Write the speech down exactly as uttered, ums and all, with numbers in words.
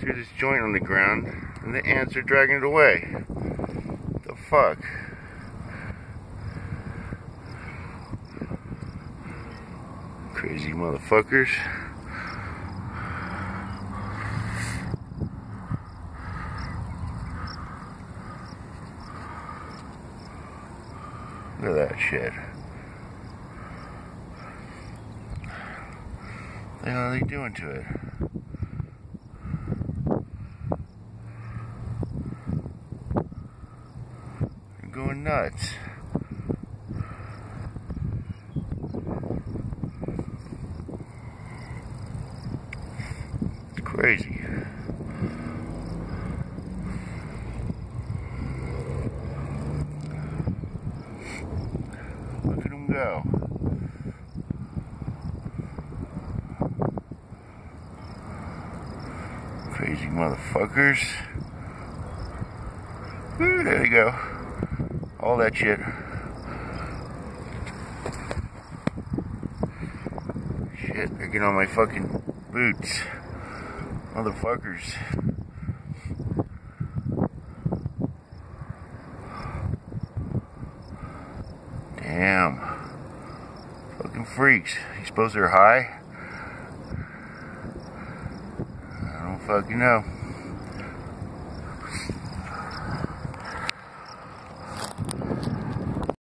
through this joint on the ground, and the ants are dragging it away. What the fuck? Crazy motherfuckers. Look at that shit. What the hell are they doing to it? They're going nuts. It's crazy. Look at them go. Crazy motherfuckers. Woo, there they go. All that shit. Shit, they're getting on my fucking boots. Motherfuckers. Damn. Fucking freaks. You suppose they're high? I don't fucking know.